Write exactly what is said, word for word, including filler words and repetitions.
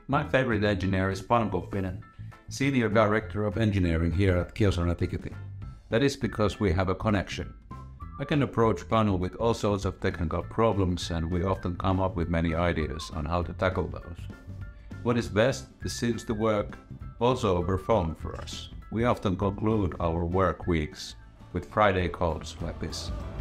My favorite engineer is Panu Koppinen, Senior Director of Engineering here at Kyocera Tikitin. That is because we have a connection. I can approach Panu with all sorts of technical problems, and we often come up with many ideas on how to tackle those. What is best is seems to work also over phone for us. We often conclude our work weeks with Friday calls like this.